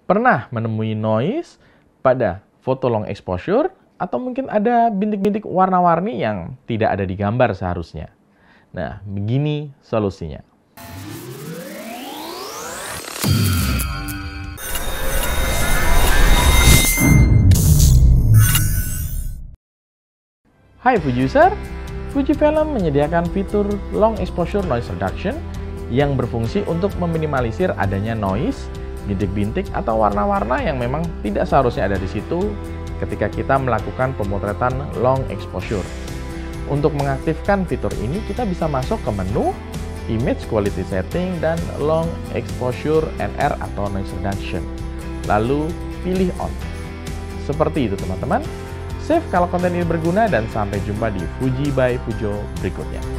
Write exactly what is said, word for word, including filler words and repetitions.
Pernah menemui noise pada foto long exposure atau mungkin ada bintik-bintik warna-warni yang tidak ada di gambar seharusnya. Nah, begini solusinya. Hai Fuji user, Fujifilm menyediakan fitur long exposure noise reduction yang berfungsi untuk meminimalisir adanya noise, bintik-bintik atau warna-warna yang memang tidak seharusnya ada di situ ketika kita melakukan pemotretan long exposure. Untuk mengaktifkan fitur ini, kita bisa masuk ke menu Image Quality Setting dan Long Exposure N R atau Noise Reduction. Lalu pilih On. Seperti itu teman-teman. Save kalau konten ini berguna dan sampai jumpa di Fuji by Fujo berikutnya.